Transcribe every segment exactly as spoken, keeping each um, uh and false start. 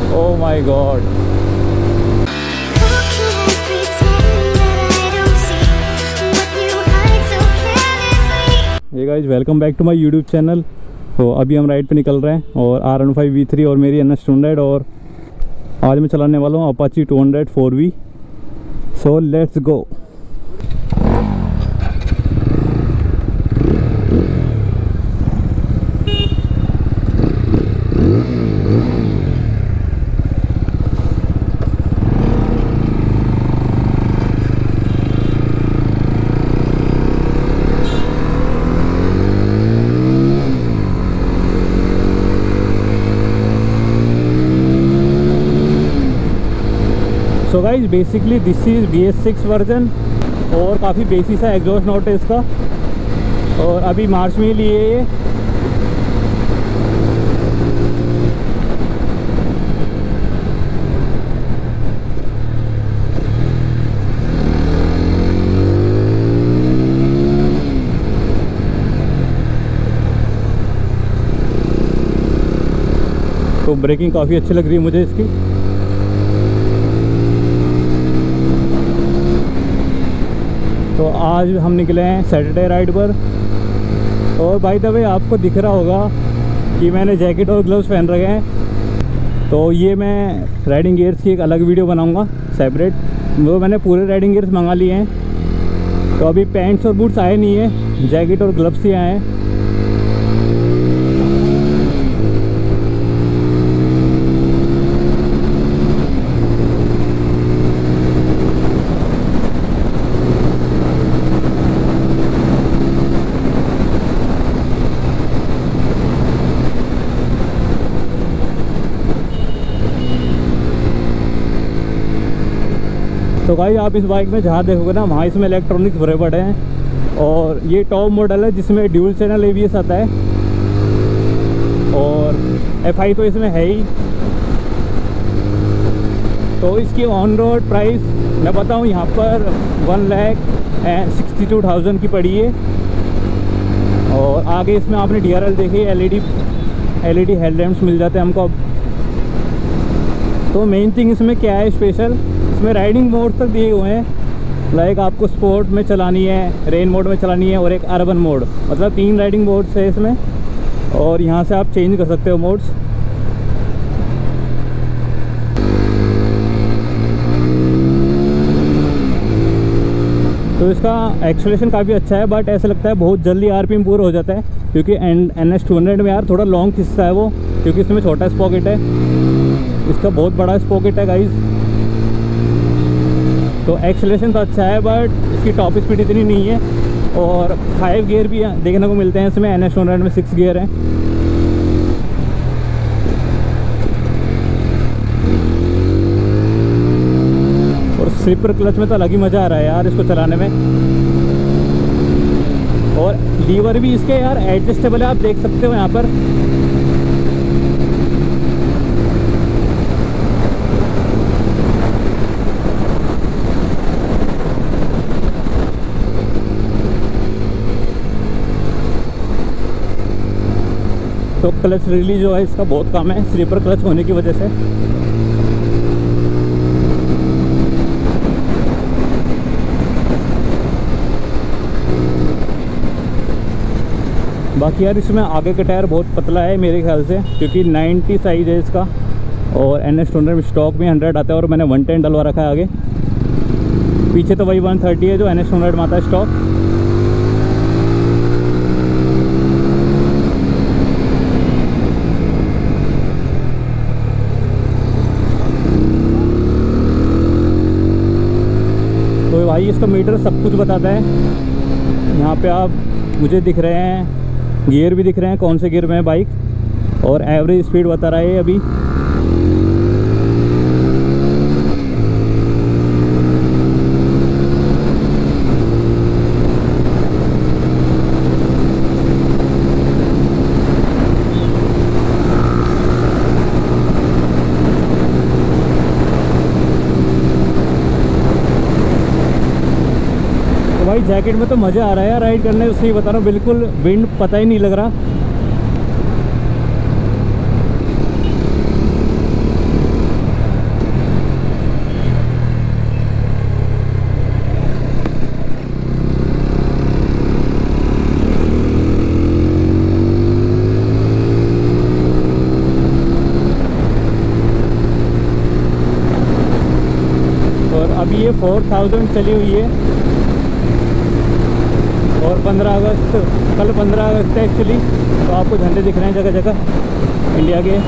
Oh my god. ये guys welcome back to my YouTube channel. तो अभी हम राइड पे निकल रहे हैं और R one five V three और मेरी एन एस टू हंड्रेड, और आज मैं चलाने वाला हूँ Apache two hundred four V. So let's go. So guys basically this is B S six version और काफ़ी बेसी सा एग्जॉस्ट नोट है इसका, और अभी मार्च में लिए ये। तो ब्रेकिंग काफ़ी अच्छी लग रही है मुझे इसकी। तो आज हम निकले हैं सैटरडे राइड पर, और बाय द वे आपको दिख रहा होगा कि मैंने जैकेट और ग्लव्स पहन रखे हैं। तो ये मैं राइडिंग गियर्स की एक अलग वीडियो बनाऊंगा सेपरेट। वो मैंने पूरे राइडिंग गियर्स मंगा लिए हैं। तो अभी पैंट्स और बूट्स आए नहीं है, जैकेट और ग्लव्स ही आए हैं। तो भाई आप इस बाइक में जहाँ देखोगे ना, वहाँ इसमें इलेक्ट्रॉनिक्स भरे पड़े हैं, और ये टॉप मॉडल है जिसमें dual channel A B S आता है, और एफ आई तो इसमें है ही। तो इसकी ऑन रोड प्राइस मैं बताऊँ यहाँ पर one lakh and sixty two thousand की पड़ी है। और आगे इसमें आपने डी आर एल देखी, L E D L E D headlamps मिल जाते हैं हमको अब। तो मेन थिंग इसमें क्या है स्पेशल, इसमें राइडिंग मोड तक दिए हुए हैं। लाइक आपको स्पोर्ट में चलानी है, रेन मोड में चलानी है, और एक अर्बन मोड, मतलब तीन राइडिंग मोड्स है इसमें, और यहाँ से आप चेंज कर सकते हो मोड्स। तो इसका एक्सेलरेशन काफ़ी अच्छा है, बट ऐसा लगता है बहुत जल्दी आर पी एम पूरा हो जाता है, क्योंकि एन एस टू हंड्रेड में यार थोड़ा लॉन्ग हिस्सा है वो, क्योंकि इसमें छोटा स्पॉकेट है, इसका बहुत बड़ा स्पॉकेट है गाइज। तो एक्सेलरेशन तो अच्छा है, बट इसकी टॉप स्पीड इतनी नहीं है। और फाइव गियर भी देखने को मिलते हैं इसमें, एन एस टू हंड्रेड में सिक्स गियर हैं। और स्लिपर क्लच में तो अलग ही मज़ा आ रहा है यार इसको चलाने में। और लीवर भी इसके यार एडजस्टेबल है, आप देख सकते हो यहाँ पर। तो क्लच रिलीज जो है इसका बहुत कम है, स्लीपर क्लच होने की वजह से। बाकी यार इसमें आगे का टायर बहुत पतला है मेरे ख्याल से, क्योंकि नाइन्टी साइज़ है इसका, और एन एस टू हंड्रेड में स्टॉक में हंड्रेड आता है, और मैंने वन टेन डलवा रखा है आगे। पीछे तो वही वन थर्टी है जो एन एस टू हंड्रेड में आता है स्टॉक। तो भाई इसका मीटर सब कुछ बताता है। यहाँ पे आप मुझे दिख रहे हैं, गियर भी दिख रहे हैं कौन से गियर में है बाइक, और एवरेज स्पीड बता रहा है अभी। भाई जैकेट में तो मज़ा आ रहा है यार राइड करने, उससे ही बता रहा हूँ, बिल्कुल विंड पता ही नहीं लग रहा। ये फोर थाउजेंड चली हुई है और पंद्रह अगस्त, कल पंद्रह अगस्त है एक्चुअली, तो आपको झंडे दिख रहे हैं जगह जगह इंडिया के।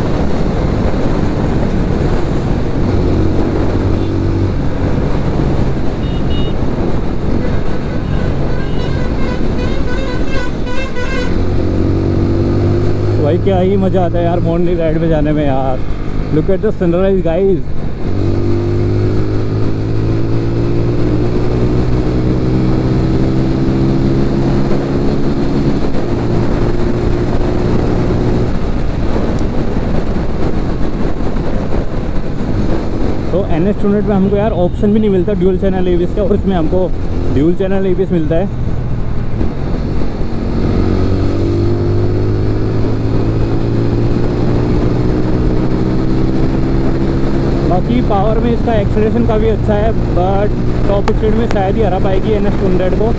भाई क्या ही मज़ा आता है यार मॉर्निंग राइड में जाने में यार। Look at the sunrise guys. तो एन एस टू हंड्रेड में हमको यार ऑप्शन भी नहीं मिलता dual channel A B S का, और इसमें हमको dual channel A B S मिलता है। बाकी पावर में इसका एक्सेलरेशन काफ़ी अच्छा है, बट टॉप स्पीड में शायद ही हरा पाएगी एन एस टू हंड्रेड को।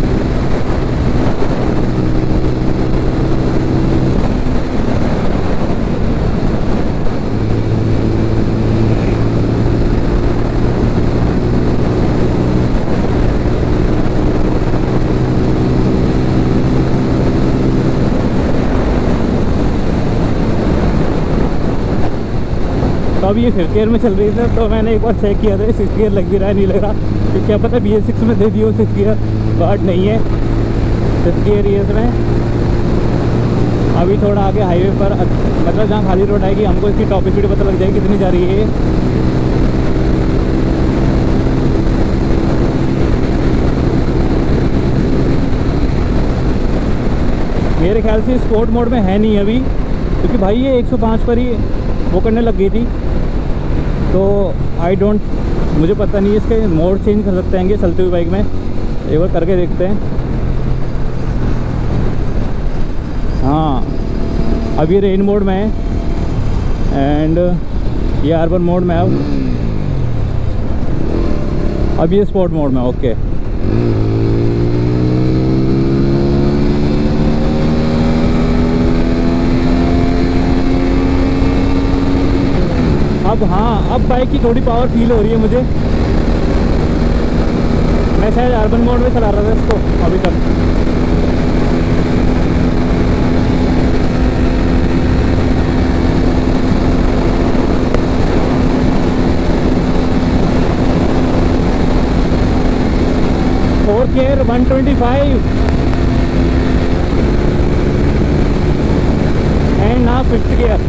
तो अब ये फिफ्थ गियर में चल रही थी, तो मैंने एक बार चेक किया था सिक्स गियर लग भी रहा है नहीं लग रहा, तो क्या पता बी एस सिक्स में दे दियो सिक्स गियर, बट नहीं है फिफ्थ गियर ये इसमें। अभी थोड़ा आगे हाईवे पर मतलब जहाँ खाली रोड आएगी हमको इसकी टॉप स्पीड पता लग जाएगी कितनी जा रही है। मेरे ख्याल से स्पोर्ट मोड में है नहीं अभी, क्योंकि भाई ये एक सौ पाँच पर ही वो करने लग गई थी, तो आई डोंट, मुझे पता नहीं इसके मोड चेंज कर सकते हैं चलते हुए बाइक में, एक बार करके देखते हैं। हाँ अब ये रेन मोड में है एंड ये अर्बन मोड में है, अब अब ये स्पोर्ट मोड में। ओके अब हाँ अब बाइक की थोड़ी पावर फील हो रही है मुझे। मैं शायद अर्बन मोड में चला रहा था इसको अभी तक। Four gear one twenty five and ना फिफ्थ गियर।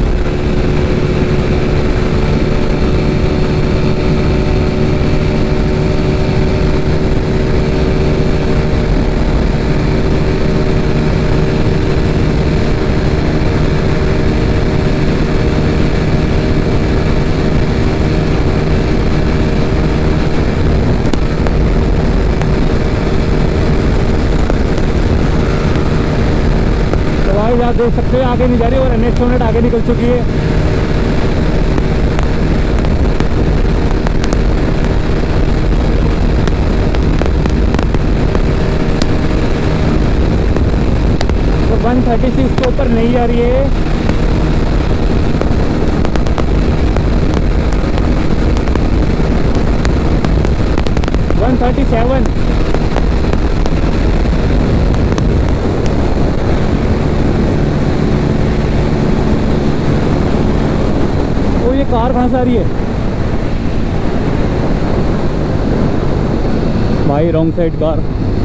आप देख सकते हैं आगे नहीं जा रही और एन एस टू हंड्रेड आगे निकल चुकी है। तो वन थर्टी सिक्स के ऊपर नहीं जा रही है। वन थर्टी सेवन ये कार कहाँ से आ रही है भाई, रॉन्ग साइड कार।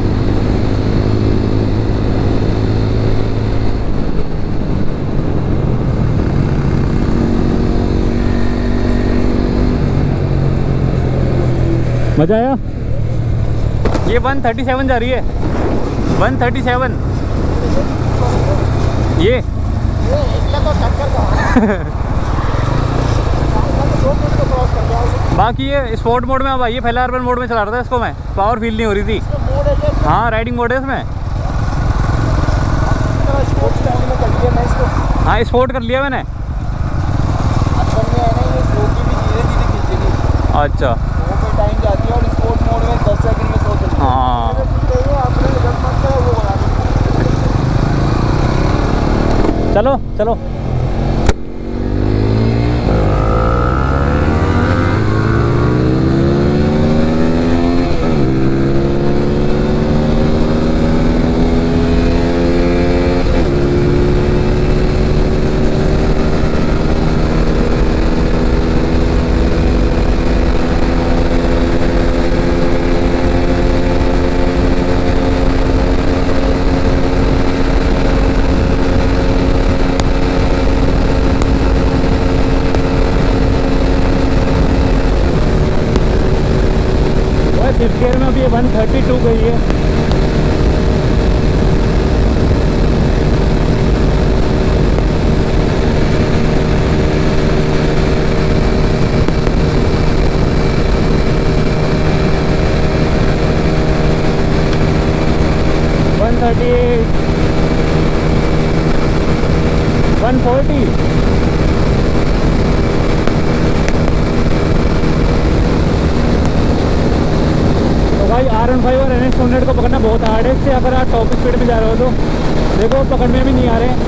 मजा आया। ये वन थर्टी सेवन जा रही है, वन थर्टी सेवन ये बाकी ये स्पोर्ट मोड में अब आइए, पहले अर्बन मोड में चला रहा था इसको मैं, पावर फील नहीं हो रही थी। हाँ राइडिंग मोड है इसमें। हाँ स्पोर्ट कर लिया मैंने। अच्छा हाँ चलो चलो। ये वन थर्टी टू गई है। One thirty eight, one forty. तो भाई आर वन फाइव और एन एस हंड्रेड को पकड़ना बहुत हार्ड है। इससे अगर आप टॉप स्पीड में जा रहे हो तो देखो पकड़ में भी नहीं आ रहे।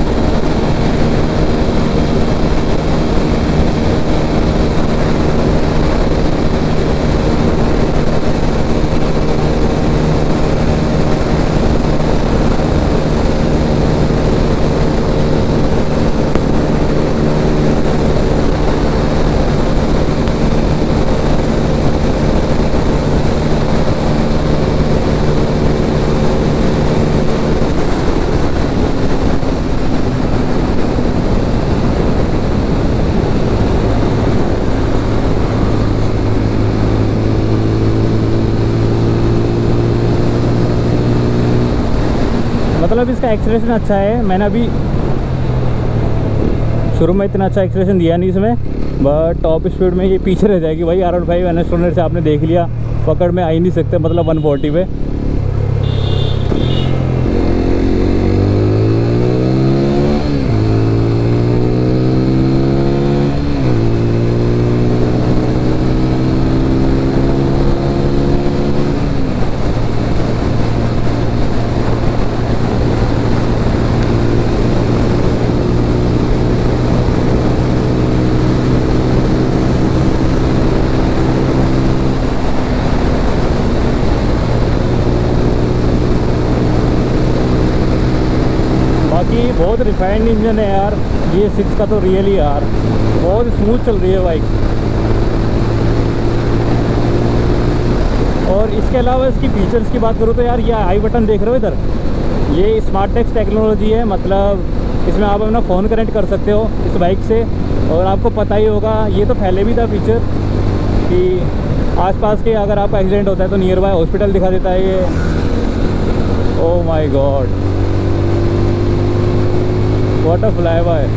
मतलब इसका एक्सीलरेशन अच्छा है। मैंने अभी शुरू में इतना अच्छा एक्सीलरेशन दिया नहीं इसमें, बट टॉप स्पीड में ये पीछे रह जाएगी भाई। R one five N S hundred से आपने देख लिया, पकड़ में आ ही नहीं सकते, मतलब वन फोर्टी पे। बाकी बहुत रिफाइंड इंजन है यार जी सिक्स का, तो रियली यार बहुत स्मूथ चल रही है बाइक। और इसके अलावा इसकी फीचर्स की बात करूँ तो यार ये आई बटन देख रहे हो इधर, ये स्मार्ट टेक्स्ट टेक्नोलॉजी है। मतलब इसमें आप अपना फ़ोन कनेक्ट कर सकते हो इस बाइक से। और आपको पता ही होगा, ये तो पहले भी था फीचर कि आसपास के अगर आपका एक्सीडेंट होता है तो नियर बाय हॉस्पिटल दिखा देता है ये। Oh my god, what a fly by.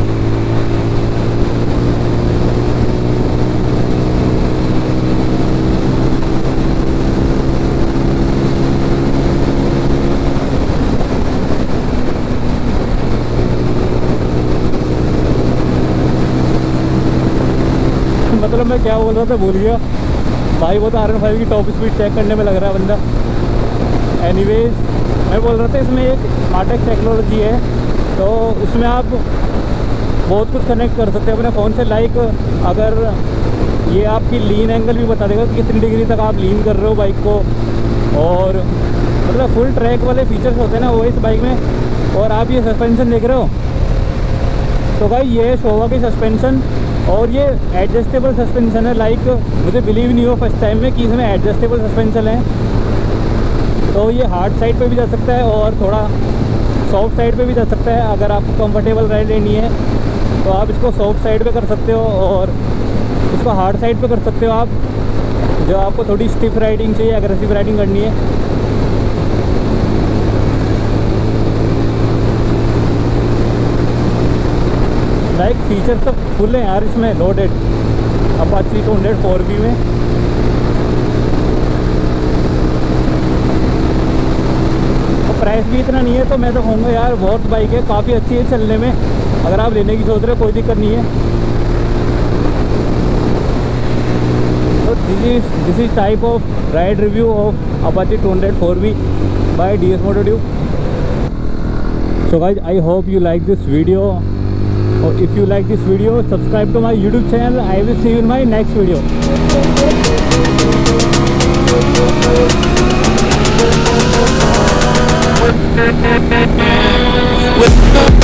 मतलब मैं क्या बोल रहा था भूल गया भाई। वो तो आर वन फाइव की टॉप स्पीड चेक करने में लग रहा है बंदा। एनीवेज मैं बोल रहा था इसमें एक स्मार्ट टेक्स्ट टेक्नोलॉजी है, तो उसमें आप बहुत कुछ कनेक्ट कर सकते हैं अपने फ़ोन से। लाइक अगर ये आपकी लीन एंगल भी बता देगा कि कितनी डिग्री तक आप लीन कर रहे हो बाइक को। और मतलब फुल ट्रैक वाले फीचर्स होते हैं ना वो इस बाइक में। और आप ये सस्पेंशन देख रहे हो, तो भाई ये शोवा की सस्पेंशन, और ये एडजस्टेबल सस्पेंशन है। लाइक मुझे बिलीव नहीं हो फर्स्ट टाइम में कि इसमें एडजस्टेबल सस्पेंशन है। तो ये हार्ड साइड पे भी जा सकता है और थोड़ा सॉफ्ट साइड पे भी जा सकता है। अगर आपको कंफर्टेबल राइड लेनी है तो आप इसको सॉफ्ट साइड पे कर सकते हो और इसको हार्ड साइड पे कर सकते हो आप, जो आपको थोड़ी स्टिफ राइडिंग चाहिए, अग्रेसिव राइडिंग करनी है। लाइक फीचर तो फुल है यार इसमें, loaded Apache two hundred four B में। तो प्राइस भी इतना नहीं है, तो मैं तो कहूँगा यार बहुत बाइक है, काफ़ी अच्छी है चलने में। अगर आप लेने की सोच रहे हो कोई दिक्कत नहीं है। तो this is this is type of ride review of Apache two hundred four B by D S Moto Tube. So guys I hope you like this video. Or if you like this video, subscribe to my YouTube channel. I will see you in my next video. With